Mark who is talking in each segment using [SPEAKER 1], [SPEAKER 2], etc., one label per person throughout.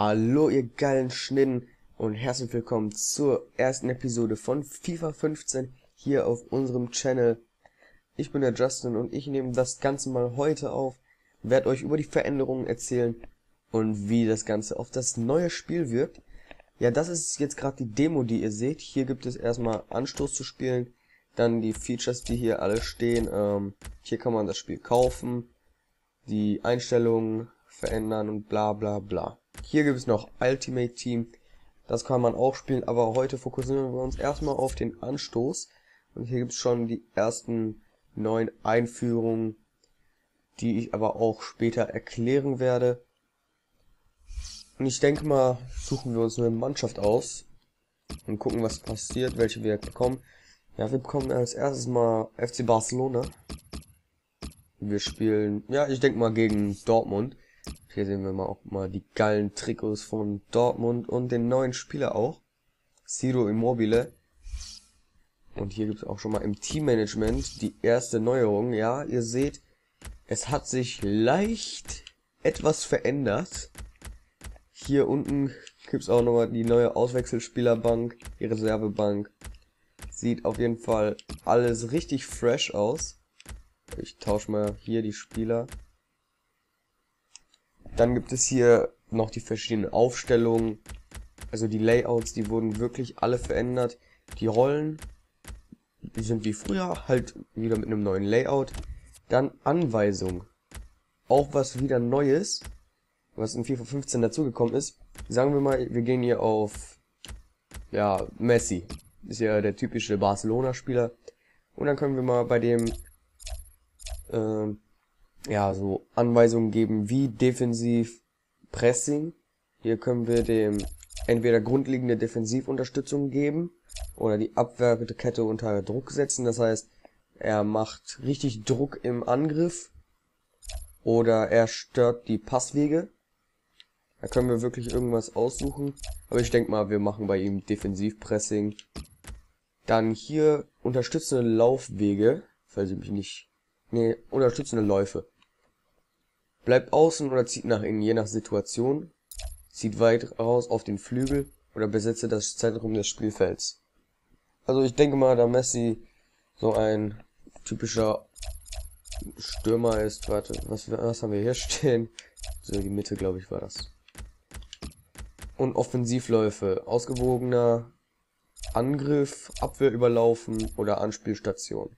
[SPEAKER 1] Hallo ihr geilen Schnitten und herzlich willkommen zur ersten Episode von FIFA 15 hier auf unserem Channel. Ich bin der Justin und ich nehme das Ganze mal heute auf, werde euch über die Veränderungen erzählen und wie das Ganze auf das neue Spiel wirkt. Ja, das ist jetzt gerade die Demo, die ihr seht. Hier gibt es erstmal Anstoß zu spielen, dann die Features, die hier alle stehen. Hier kann man das Spiel kaufen, die Einstellungen verändern und bla bla bla. Hier gibt es noch Ultimate Team, das kann man auch spielen, aber heute fokussieren wir uns erstmal auf den Anstoß. Und hier gibt es schon die ersten neuen Einführungen, die ich aber auch später erklären werde. Und ich denke mal, suchen wir uns eine Mannschaft aus und gucken, was passiert, welche wir bekommen. Ja, wir bekommen als erstes mal FC Barcelona. Wir spielen, ja, ich denke mal gegen Dortmund. Hier sehen wir mal auch mal die geilen Trikots von Dortmund und den neuen Spieler auch. Ciro Immobile. Und hier gibt es auch schon mal im Teammanagement die erste Neuerung. Ja, ihr seht, es hat sich leicht etwas verändert. Hier unten gibt es auch nochmal die neue Auswechselspielerbank, die Reservebank. Sieht auf jeden Fall alles richtig fresh aus. Ich tausche mal hier die Spieler. Dann gibt es hier noch die verschiedenen Aufstellungen, also die Layouts, die wurden wirklich alle verändert. Die Rollen, die sind wie früher, halt wieder mit einem neuen Layout. Dann Anweisung, auch was wieder Neues, was in FIFA 15 dazugekommen ist. Sagen wir mal, wir gehen hier auf, ja, Messi, ist ja der typische Barcelona-Spieler. Und dann können wir mal bei dem ja, so Anweisungen geben wie defensiv Pressing. Hier können wir dem entweder grundlegende Defensivunterstützung geben oder die Abwehrkette unter Druck setzen. Das heißt, er macht richtig Druck im Angriff oder er stört die Passwege. Da können wir wirklich irgendwas aussuchen. Aber ich denke mal, wir machen bei ihm Defensivpressing. Dann hier unterstützende Laufwege, falls ich mich nicht... Ne, unterstützende Läufe. Bleibt außen oder zieht nach innen, je nach Situation. Zieht weit raus auf den Flügel oder besetze das Zentrum des Spielfelds. Also ich denke mal, da Messi so ein typischer Stürmer ist, warte, was haben wir hier stehen? So, die Mitte, glaube ich, war das. Und Offensivläufe, ausgewogener Angriff, Abwehr überlaufen oder Anspielstation.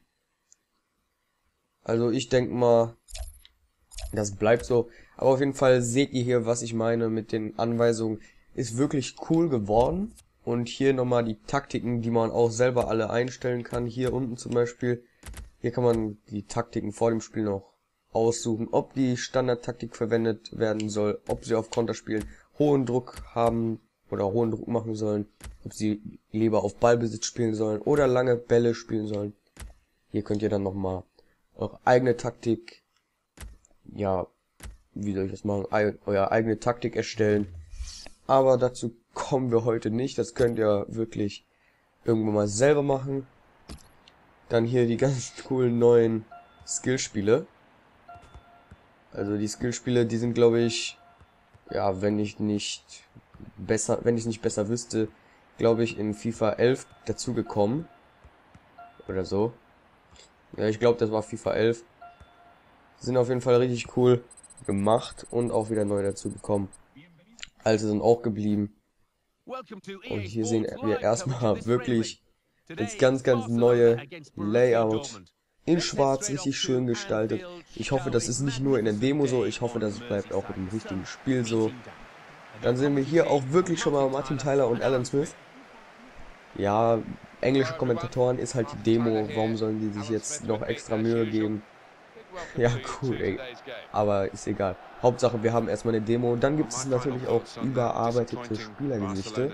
[SPEAKER 1] Also ich denke mal, das bleibt so. Aber auf jeden Fall seht ihr hier, was ich meine mit den Anweisungen. Ist wirklich cool geworden. Und hier nochmal die Taktiken, die man auch selber alle einstellen kann. Hier unten zum Beispiel. Hier kann man die Taktiken vor dem Spiel noch aussuchen. Ob die Standardtaktik verwendet werden soll. Ob sie auf Konterspielen hohen Druck haben oder hohen Druck machen sollen. Ob sie lieber auf Ballbesitz spielen sollen oder lange Bälle spielen sollen. Hier könnt ihr dann nochmal eure eigene Taktik, ja, wie soll ich das machen, eure eigene Taktik erstellen. Aber dazu kommen wir heute nicht, das könnt ihr wirklich irgendwann mal selber machen. Dann hier die ganz coolen neuen Skillspiele. Also die Skillspiele, die sind, glaube ich, ja, wenn ich nicht besser wüsste, glaube ich in FIFA 11 dazugekommen. Oder so. Ja, ich glaube, das war FIFA 11. Sind auf jeden Fall richtig cool gemacht und auch wieder neu dazu gekommen. Alte sind auch geblieben. Und hier sehen wir erstmal wirklich das ganz neue Layout in schwarz, richtig schön gestaltet. Ich hoffe, das ist nicht nur in der Demo so, ich hoffe, das bleibt auch im richtigen Spiel so. Dann sehen wir hier auch wirklich schon mal Martin Tyler und Alan Smith. Ja, englische Kommentatoren ist halt die Demo, warum sollen die sich jetzt noch extra Mühe geben? Ja, cool, ey. Aber ist egal. Hauptsache, wir haben erstmal eine Demo. Und dann gibt es natürlich auch überarbeitete Spielergesichter.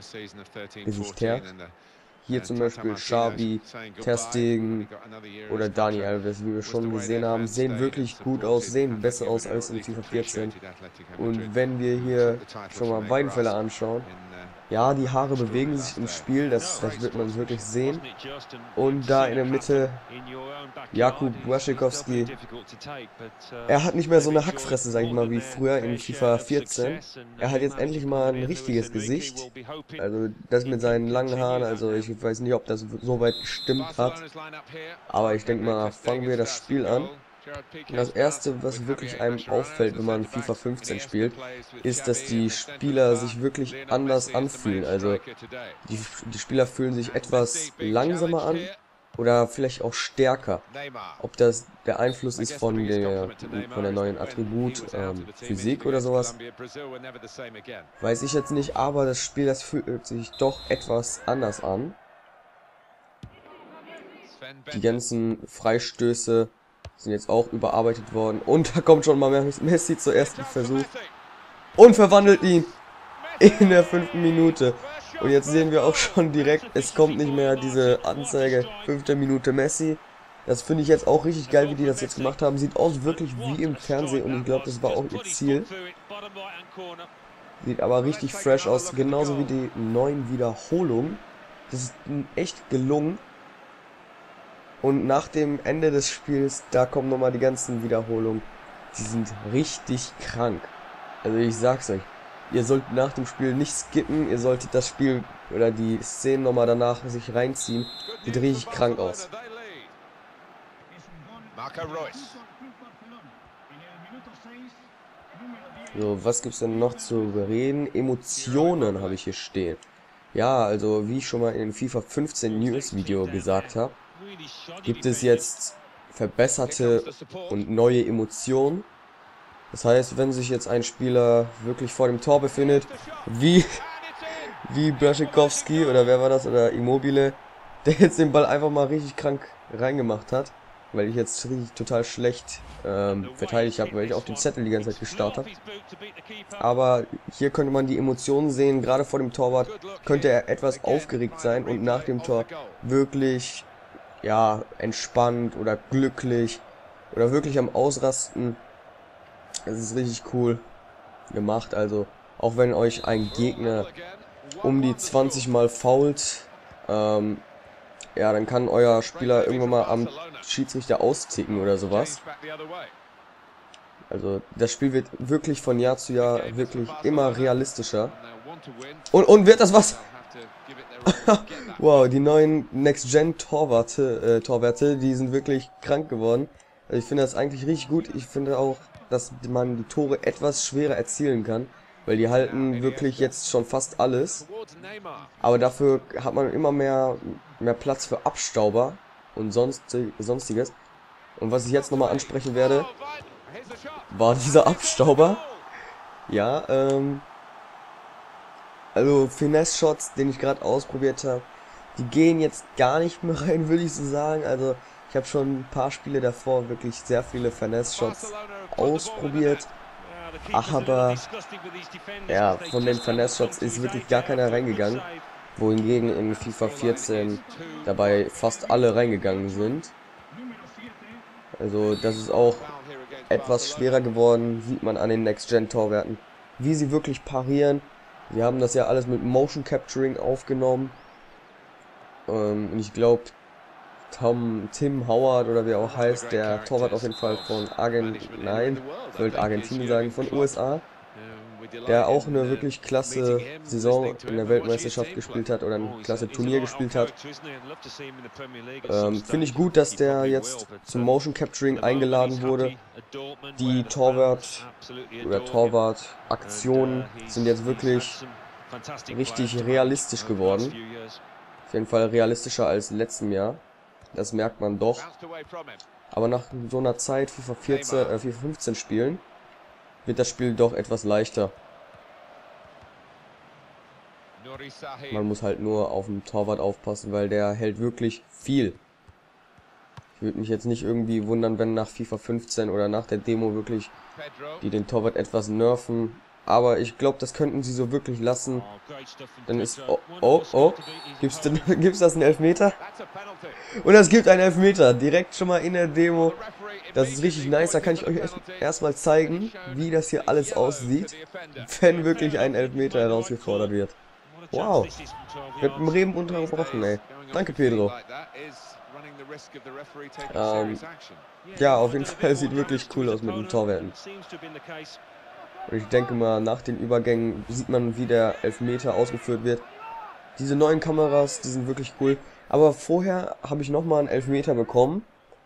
[SPEAKER 1] Hier zum Beispiel Xavi, Ter Stegen oder Dani Alves, wie wir schon gesehen haben, sehen wirklich gut aus, sehen besser aus als in FIFA 14. Und wenn wir hier schon mal Weidenfeller anschauen, Ja, die Haare bewegen sich im Spiel, das wird man wirklich sehen. Und da in der Mitte Jakub Błaszczykowski. Er hat nicht mehr so eine Hackfresse, sag ich mal, wie früher in FIFA 14. Er hat jetzt endlich mal ein richtiges Gesicht. Also das mit seinen langen Haaren, also ich weiß nicht, ob das so weit gestimmt hat. Aber ich denke mal, fangen wir das Spiel an. Das erste, was wirklich einem auffällt, wenn man FIFA 15 spielt, ist, dass die Spieler sich wirklich anders anfühlen. Also die Spieler fühlen sich etwas langsamer an oder vielleicht auch stärker. Ob das der Einfluss ist von der neuen Attribut Physik oder sowas, weiß ich jetzt nicht, aber das Spiel, das fühlt sich doch etwas anders an. Die ganzen Freistöße sind jetzt auch überarbeitet worden. Und da kommt schon mal Messi zur ersten Versuch. Und verwandelt ihn in der 5. Minute. Und jetzt sehen wir auch schon direkt, es kommt nicht mehr diese Anzeige 5. Minute Messi. Das finde ich jetzt auch richtig geil, wie die das jetzt gemacht haben. Sieht aus wirklich wie im Fernsehen und ich glaube, das war auch ihr Ziel. Sieht aber richtig fresh aus, genauso wie die neuen Wiederholungen. Das ist echt gelungen. Und nach dem Ende des Spiels, da kommen nochmal die ganzen Wiederholungen. Die sind richtig krank. Also ich sag's euch, ihr solltet nach dem Spiel nicht skippen, ihr solltet das Spiel oder die Szenen nochmal danach sich reinziehen. Sieht richtig krank aus. So, was gibt's denn noch zu bereden? Emotionen habe ich hier stehen. Ja, also wie ich schon mal in dem FIFA 15 News Video gesagt habe, gibt es jetzt verbesserte und neue Emotionen. Das heißt, wenn sich jetzt ein Spieler wirklich vor dem Tor befindet, wie Błaszczykowski oder wer war das, oder Immobile, der jetzt den Ball einfach mal richtig krank reingemacht hat, weil ich jetzt richtig total schlecht verteidigt habe, weil ich auf den Zettel die ganze Zeit gestarrt habe. Aber hier könnte man die Emotionen sehen, gerade vor dem Torwart könnte er etwas aufgeregt sein und nach dem Tor wirklich, ja, entspannt oder glücklich oder wirklich am Ausrasten. Es ist richtig cool gemacht, also auch wenn euch ein Gegner um die 20 Mal foult, ja, dann kann euer Spieler irgendwann mal am Schiedsrichter austicken oder sowas. Also das Spiel wird wirklich von Jahr zu Jahr wirklich immer realistischer. Und wird das was? Wow, die neuen Next-Gen-Torwerte, die sind wirklich krank geworden. Also ich finde das eigentlich richtig gut. Ich finde auch, dass man die Tore etwas schwerer erzielen kann, weil die halten wirklich jetzt schon fast alles. Aber dafür hat man immer mehr Platz für Abstauber und sonstiges. Und was ich jetzt nochmal ansprechen werde, war dieser Abstauber. Ja, also Finesse-Shots, den ich gerade ausprobiert habe, die gehen jetzt gar nicht mehr rein, würde ich so sagen. Also ich habe schon ein paar Spiele davor wirklich sehr viele Finesse-Shots ausprobiert. Aber ja, von den Finesse-Shots ist wirklich gar keiner reingegangen. Wohingegen in FIFA 14 dabei fast alle reingegangen sind. Also das ist auch etwas schwerer geworden, sieht man an den Next-Gen-Torwerten. Wie sie wirklich parieren. Sie haben das ja alles mit Motion Capturing aufgenommen. Und ich glaube, Tim Howard oder wie er auch heißt, der Torwart auf jeden Fall von Argentinien sagen, von USA, der auch eine wirklich klasse Saison in der Weltmeisterschaft gespielt hat oder ein klasse Turnier gespielt hat. Finde ich gut, dass der jetzt zum Motion Capturing eingeladen wurde. Die Torwart-Aktionen sind jetzt wirklich richtig realistisch geworden. Auf jeden Fall realistischer als letztem Jahr. Das merkt man doch. Aber nach so einer Zeit FIFA 15 spielen, wird das Spiel doch etwas leichter. Man muss halt nur auf den Torwart aufpassen, weil der hält wirklich viel. Ich würde mich jetzt nicht irgendwie wundern, wenn nach FIFA 15 oder nach der Demo wirklich die den Torwart etwas nerven. Aber ich glaube, das könnten sie so wirklich lassen. Dann ist... Oh. Gibt's das einen Elfmeter? Und es gibt einen Elfmeter. Direkt schon mal in der Demo. Das ist richtig nice. Da kann ich euch erstmal zeigen, wie das hier alles aussieht, wenn wirklich ein Elfmeter herausgefordert wird. Wow. Mit dem Reben unterbrochen, ey. Danke, Pedro. Ja, auf jeden Fall sieht wirklich cool aus mit den Torwerten. Und ich denke mal, nach den Übergängen sieht man, wie der Elfmeter ausgeführt wird. Diese neuen Kameras, die sind wirklich cool. Aber vorher habe ich nochmal einen Elfmeter bekommen.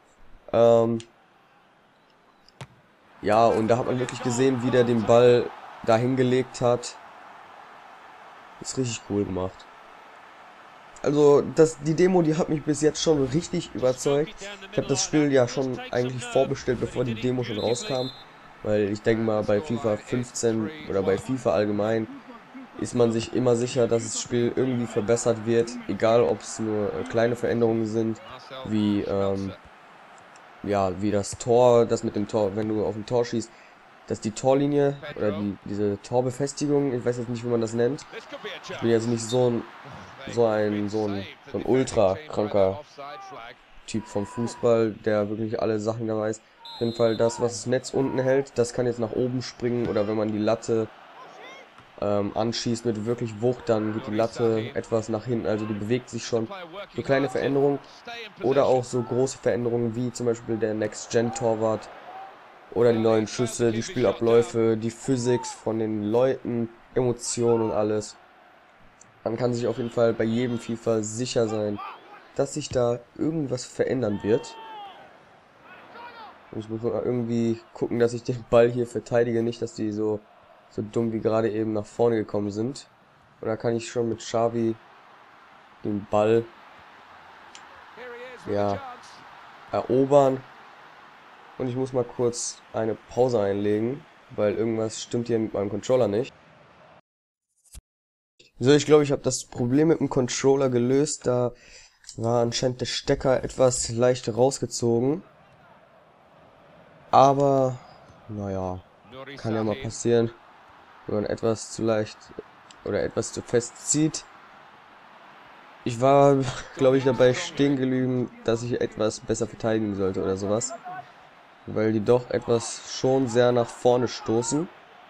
[SPEAKER 1] Ja, und da hat man wirklich gesehen, wie der den Ball da hingelegt hat. Ist richtig cool gemacht. Also, die Demo, die hat mich bis jetzt schon richtig überzeugt. Ich habe das Spiel ja schon eigentlich vorbestellt, bevor die Demo schon rauskam. Weil ich denke mal, bei FIFA 15 oder bei FIFA allgemein ist man sich immer sicher, dass das Spiel irgendwie verbessert wird. Egal, ob es nur kleine Veränderungen sind, wie ja, wie das Tor, das mit dem Tor, wenn du auf ein Tor schießt, dass die Torlinie oder diese Torbefestigung, ich weiß jetzt nicht, wie man das nennt. Ich bin jetzt nicht so ein ultra kranker Typ vom Fußball, der wirklich alle Sachen da weiß. Auf jeden Fall das, was das Netz unten hält, das kann jetzt nach oben springen, oder wenn man die Latte anschießt mit wirklich Wucht, dann geht die Latte etwas nach hinten, also die bewegt sich schon. So kleine Veränderungen oder auch so große Veränderungen wie zum Beispiel der Next-Gen-Torwart oder die neuen Schüsse, die Spielabläufe, die Physics von den Leuten, Emotionen und alles. Man kann sich auf jeden Fall bei jedem FIFA sicher sein, dass sich da irgendwas verändern wird. Und ich muss mal irgendwie gucken, dass ich den Ball hier verteidige, nicht, dass die so dumm wie gerade eben nach vorne gekommen sind. Oder kann ich schon mit Xavi den Ball ja erobern. Und ich muss mal kurz eine Pause einlegen, weil irgendwas stimmt hier mit meinem Controller nicht. So, ich glaube, ich habe das Problem mit dem Controller gelöst. Da war anscheinend der Stecker etwas leicht rausgezogen. Aber, naja, kann ja mal passieren, wenn man etwas zu leicht oder etwas zu fest zieht. Ich war, glaube ich, dabei stehen geblieben, dass ich etwas besser verteidigen sollte oder sowas. Weil die doch etwas schon sehr nach vorne stoßen.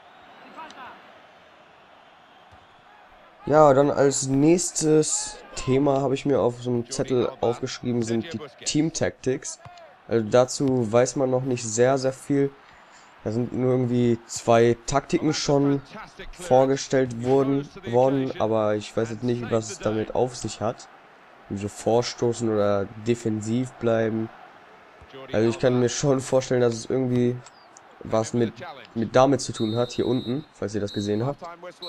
[SPEAKER 1] Ja, dann als nächstes Thema habe ich mir auf so einem Zettel aufgeschrieben, sind die Team Tactics. Also dazu weiß man noch nicht sehr viel. Da sind nur irgendwie 2 Taktiken schon vorgestellt worden, aber ich weiß jetzt nicht, was es damit auf sich hat. Wie so vorstoßen oder defensiv bleiben. Also ich kann mir schon vorstellen, dass es irgendwie was mit damit zu tun hat, hier unten, falls ihr das gesehen habt.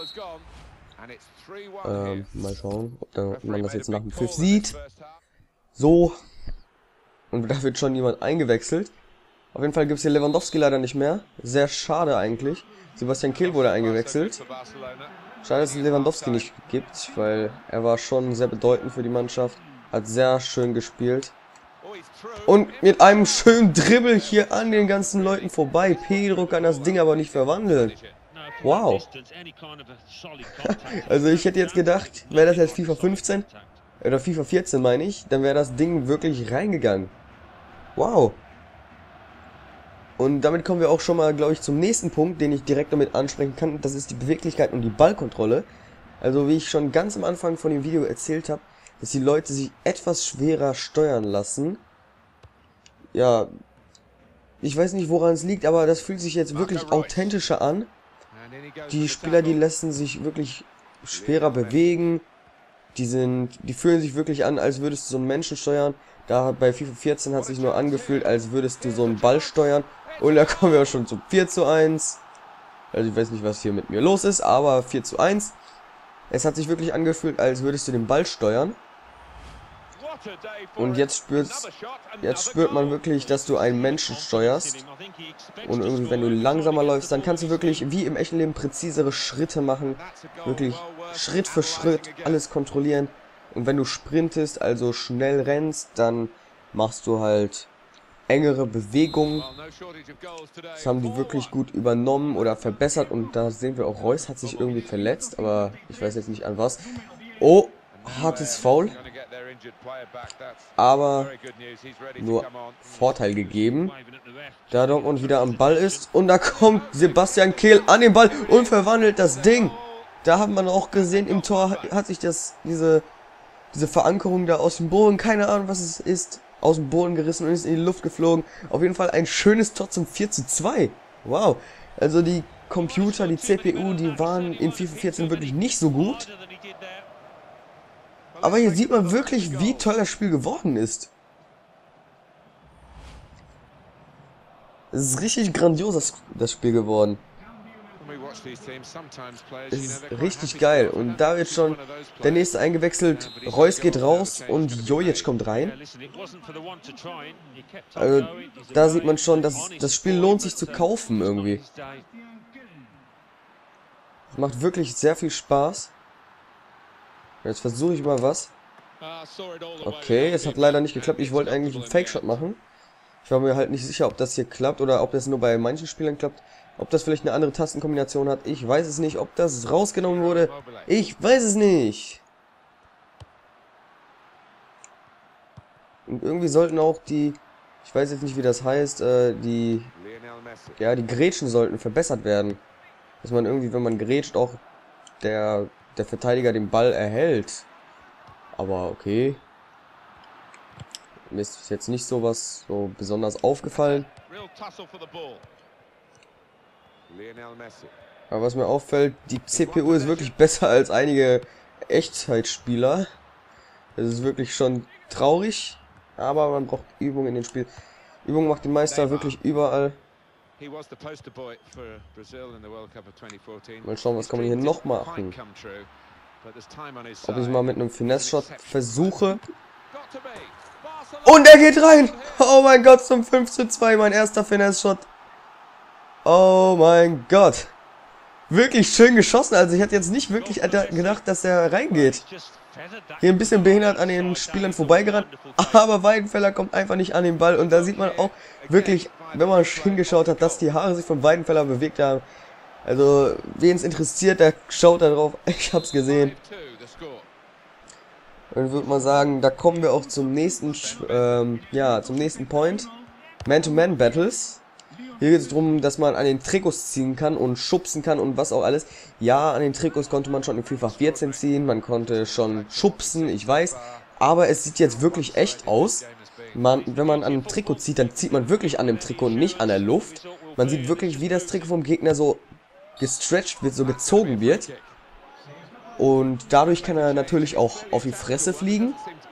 [SPEAKER 1] Mal schauen, ob man das jetzt nach dem Pfiff sieht. So. Und da wird schon jemand eingewechselt. Auf jeden Fall gibt es hier Lewandowski leider nicht mehr. Sehr schade eigentlich. Sebastian Kehl wurde eingewechselt. Schade, dass es Lewandowski nicht gibt, weil er war schon sehr bedeutend für die Mannschaft. Hat sehr schön gespielt. Und mit einem schönen Dribbel hier an den ganzen Leuten vorbei. Pedro kann das Ding aber nicht verwandeln. Wow. Also ich hätte jetzt gedacht, wäre das jetzt FIFA 15 oder FIFA 14 meine ich, dann wäre das Ding wirklich reingegangen. Wow. Und damit kommen wir auch schon mal, glaube ich, zum nächsten Punkt, den ich direkt damit ansprechen kann. Das ist die Beweglichkeit und die Ballkontrolle. Also wie ich schon ganz am Anfang von dem Video erzählt habe, dass die Leute sich etwas schwerer steuern lassen. Ja, ich weiß nicht, woran es liegt, aber das fühlt sich jetzt wirklich authentischer an. Die Spieler, die lassen sich wirklich schwerer bewegen. Die fühlen sich wirklich an, als würdest du so einen Menschen steuern. Da bei FIFA 14 hat sich nur angefühlt, als würdest du so einen Ball steuern. Und da kommen wir auch schon zum 4:1. Also ich weiß nicht, was hier mit mir los ist, aber 4:1. Es hat sich wirklich angefühlt, als würdest du den Ball steuern. Und jetzt spürt man wirklich, dass du einen Menschen steuerst. Und irgendwie, wenn du langsamer läufst, dann kannst du wirklich wie im echten Leben präzisere Schritte machen. Wirklich Schritt für Schritt alles kontrollieren. Und wenn du sprintest, also schnell rennst, dann machst du halt engere Bewegungen. Das haben die wirklich gut übernommen oder verbessert. Und da sehen wir auch, Reus hat sich irgendwie verletzt, aber ich weiß jetzt nicht an was. Oh, hartes Foul. Aber nur Vorteil gegeben. Da Dortmund wieder am Ball ist. Und da kommt Sebastian Kehl an den Ball und verwandelt das Ding. Da hat man auch gesehen, im Tor hat sich diese Verankerung da aus dem Boden, keine Ahnung was es ist, aus dem Boden gerissen und ist in die Luft geflogen. Auf jeden Fall ein schönes Tor zum 4:2. Wow. Also die Computer, die CPU, die waren in FIFA 14 wirklich nicht so gut. Aber hier sieht man wirklich, wie toll das Spiel geworden ist. Es ist richtig grandios, das Spiel geworden. Es ist richtig geil. Und da wird schon der nächste eingewechselt. Reus geht raus und Jojic kommt rein. Also da sieht man schon, dass das Spiel lohnt sich zu kaufen irgendwie. Es macht wirklich sehr viel Spaß. Jetzt versuche ich mal was. Okay, es hat leider nicht geklappt. Ich wollte eigentlich einen Fake-Shot machen. Ich war mir halt nicht sicher, ob das hier klappt oder ob das nur bei manchen Spielern klappt. Ob das vielleicht eine andere Tastenkombination hat. Ich weiß es nicht. Ob das rausgenommen wurde. Ich weiß es nicht. Und irgendwie sollten auch die... Ich weiß jetzt nicht, wie das heißt. Die Grätschen sollten verbessert werden. Dass man irgendwie, wenn man grätscht, auch der Verteidiger den Ball erhält. Aber okay. Mir ist jetzt nicht so besonders aufgefallen. Aber was mir auffällt, die CPU ist wirklich besser als einige Echtzeitspieler. Das ist wirklich schon traurig. Aber man braucht Übung in dem Spiel. Übung macht den Meister wirklich überall. Mal schauen, was kann man hier noch machen. Ob ich mal mit einem Finesse-Shot versuche. Und er geht rein! Oh mein Gott, zum 5:2, mein erster Finesse-Shot. Oh mein Gott. Wirklich schön geschossen. Also ich hätte jetzt nicht wirklich gedacht, dass er reingeht. Hier ein bisschen behindert an den Spielern vorbeigerannt. Aber Weidenfeller kommt einfach nicht an den Ball. Und da sieht man auch wirklich, wenn man hingeschaut hat, dass die Haare sich von Weidenfeller bewegt haben. Also, wen es interessiert, der schaut da drauf. Ich hab's gesehen. Dann würde man sagen, da kommen wir auch zum nächsten, zum nächsten Point. Man-to-Man-Battles. Hier geht es darum, dass man an den Trikots ziehen kann und schubsen kann und was auch alles. Ja, an den Trikots konnte man schon in FIFA 14 ziehen, man konnte schon schubsen, ich weiß. Aber es sieht jetzt wirklich echt aus. Wenn man an dem Trikot zieht, dann zieht man wirklich an dem Trikot und nicht an der Luft. Man sieht wirklich, wie das Trikot vom Gegner so gestretched wird, so gezogen wird. Und dadurch kann er natürlich auch auf die Fresse fliegen.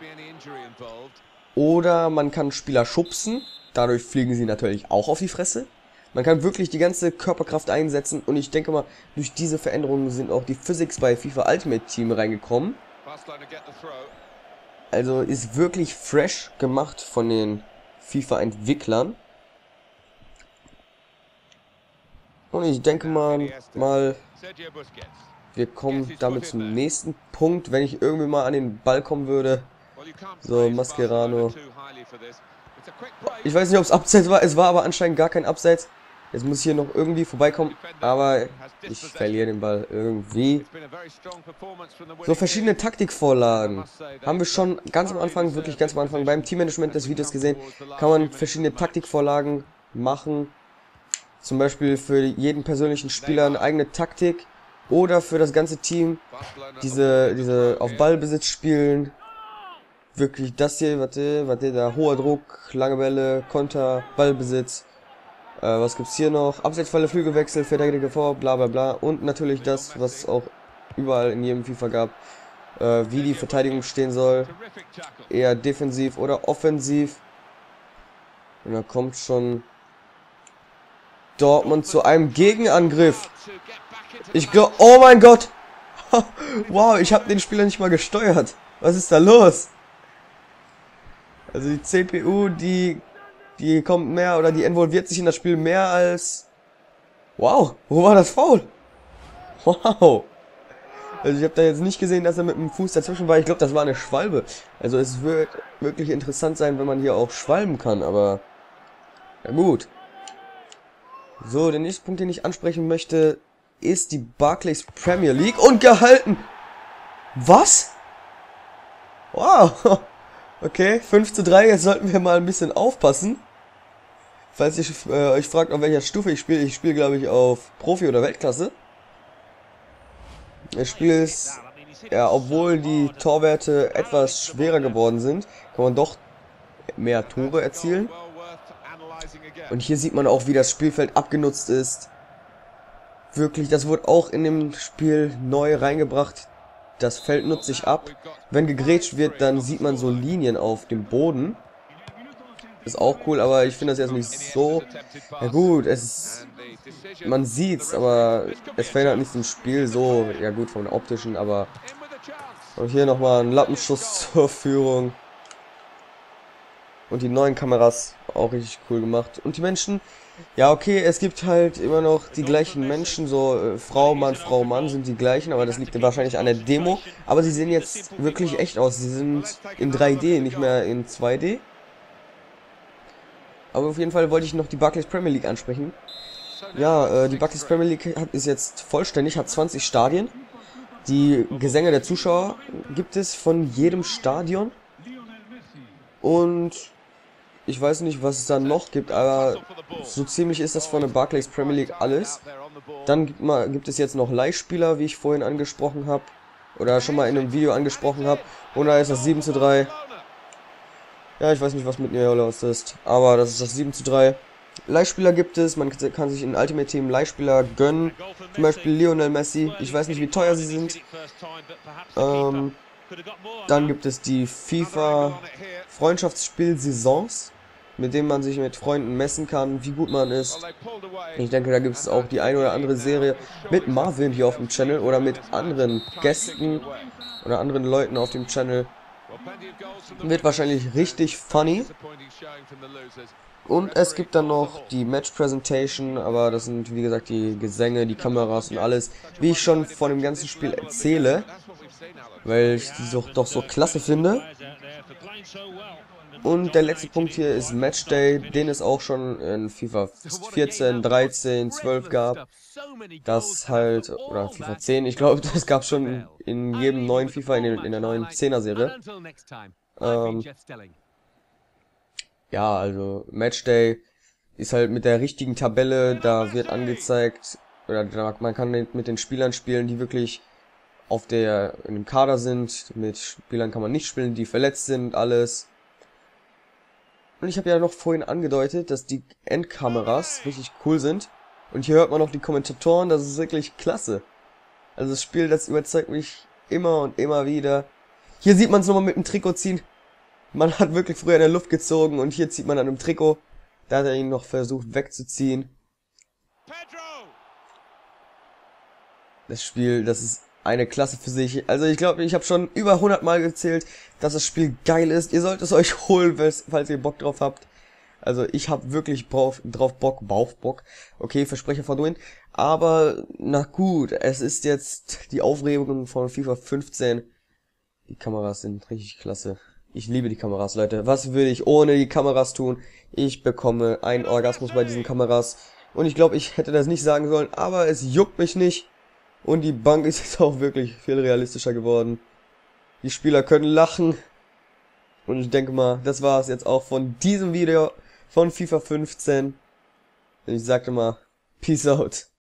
[SPEAKER 1] Oder man kann Spieler schubsen. Dadurch fliegen sie natürlich auch auf die Fresse. Man kann wirklich die ganze Körperkraft einsetzen. Und ich denke mal, durch diese Veränderungen sind auch die Physics bei FIFA Ultimate Team reingekommen. Also ist wirklich fresh gemacht von den FIFA-Entwicklern. Und ich denke mal, wir kommen damit zum nächsten Punkt, wenn ich irgendwie mal an den Ball kommen würde. So, Mascherano. Ich weiß nicht, ob es Abseits war, es war aber anscheinend gar kein Abseits. Jetzt muss ich hier noch irgendwie vorbeikommen, aber ich verliere den Ball irgendwie. So, verschiedene Taktikvorlagen haben wir schon ganz am Anfang, wirklich ganz am Anfang beim Teammanagement des Videos gesehen. Kann man verschiedene Taktikvorlagen machen. Zum Beispiel für jeden persönlichen Spieler eine eigene Taktik. Oder für das ganze Team diese auf Ballbesitz spielen. Wirklich das hier, warte, da hoher Druck, lange Bälle, Konter, Ballbesitz. Was gibt's hier noch? Abseitsfalle, Flügelwechsel, Verteidiger vor, bla bla bla. Und natürlich das, was es auch überall in jedem FIFA gab. Wie die Verteidigung stehen soll. Eher defensiv oder offensiv. Und da kommt schon Dortmund zu einem Gegenangriff. Ich glaube, oh mein Gott. Wow, ich habe den Spieler nicht mal gesteuert. Was ist da los? Also die CPU, die kommt mehr oder die involviert sich in das Spiel mehr als... Wow, wo war das Foul? Wow. Also ich habe da jetzt nicht gesehen, dass er mit dem Fuß dazwischen war. Ich glaube, das war eine Schwalbe. Also es wird wirklich interessant sein, wenn man hier auch schwalben kann, aber... Ja gut. So, der nächste Punkt, den ich ansprechen möchte, ist die Barclays Premier League. Und gehalten! Was? Wow. Okay, 5:3, jetzt sollten wir mal ein bisschen aufpassen. Falls ihr euch fragt, auf welcher Stufe ich spiele glaube ich auf Profi oder Weltklasse. Das Spiel ist, ja, obwohl die Torwerte etwas schwerer geworden sind, kann man doch mehr Tore erzielen. Und hier sieht man auch, wie das Spielfeld abgenutzt ist. Wirklich, das wurde auch in dem Spiel neu reingebracht. Das Feld nutzt sich ab. Wenn gegrätscht wird, dann sieht man so Linien auf dem Boden. Ist auch cool, aber ich finde das jetzt nicht so... Ja gut, man sieht's, aber es verändert nicht im Spiel so... Ja gut, von der optischen, aber... Und hier nochmal ein Lappenschuss zur Führung. Und die neuen Kameras, auch richtig cool gemacht. Und die Menschen... Ja, okay, es gibt halt immer noch die gleichen Menschen, so Frau, Mann sind die gleichen, aber das liegt wahrscheinlich an der Demo. Aber sie sehen jetzt wirklich echt aus. Sie sind in 3D, nicht mehr in 2D. Aber auf jeden Fall wollte ich noch die Barclays Premier League ansprechen. Ja, die Barclays Premier League ist jetzt vollständig, hat 20 Stadien. Die Gesänge der Zuschauer gibt es von jedem Stadion. Und ich weiß nicht, was es da noch gibt, aber so ziemlich ist das von der Barclays Premier League alles. Dann gibt es jetzt noch Leihspieler, wie ich vorhin angesprochen habe. Oder schon mal in einem Video angesprochen habe. Und da ist das 7:3. Ja, ich weiß nicht, was mit mir los ist, aber das ist das 7:3. Leihspieler gibt es, man kann sich in Ultimate Team Leihspieler gönnen. Zum Beispiel Lionel Messi, ich weiß nicht, wie teuer sie sind. Dann gibt es die FIFA Freundschaftsspiel-Saisons, mit denen man sich mit Freunden messen kann, wie gut man ist. Ich denke, da gibt es auch die ein oder andere Serie mit Marvin hier auf dem Channel oder mit anderen Gästen oder anderen Leuten auf dem Channel. Wird wahrscheinlich richtig funny. Und es gibt dann noch die Match Presentation, aber das sind wie gesagt die Gesänge, die Kameras und alles, wie ich schon von dem ganzen Spiel erzähle, weil ich die doch so klasse finde. Und der letzte Punkt hier ist Matchday, den es auch schon in FIFA 14, 13, 12 gab. Das halt, oder FIFA 10, ich glaube, das gab schon in jedem neuen FIFA, in der neuen 10er Serie. Ja, also Matchday ist halt mit der richtigen Tabelle, da wird angezeigt, oder man kann mit den Spielern spielen, die wirklich in dem Kader sind. Mit Spielern kann man nicht spielen, die verletzt sind, alles. Und ich habe ja noch vorhin angedeutet, dass die Endkameras richtig cool sind. Und hier hört man noch die Kommentatoren, das ist wirklich klasse. Also das Spiel, das überzeugt mich immer und immer wieder. Hier sieht man es nochmal mit dem Trikot ziehen. Man hat wirklich früher in der Luft gezogen und hier zieht man an einem Trikot. Da hat er ihn noch versucht wegzuziehen. Das Spiel, das ist eine Klasse für sich. Also ich glaube, ich habe schon über 100 Mal gezählt, dass das Spiel geil ist. Ihr sollt es euch holen, falls ihr Bock drauf habt. Also ich habe wirklich drauf Bock. Okay, Versprecher verdrehen. Aber na gut, es ist jetzt die Aufregung von FIFA 15. Die Kameras sind richtig klasse. Ich liebe die Kameras, Leute. Was würde ich ohne die Kameras tun? Ich bekomme einen Orgasmus bei diesen Kameras. Und ich glaube, ich hätte das nicht sagen sollen, aber es juckt mich nicht. Und die Bank ist jetzt auch wirklich viel realistischer geworden. Die Spieler können lachen. Und ich denke mal, das war es jetzt auch von diesem Video von FIFA 15. Und ich sagte mal, Peace out.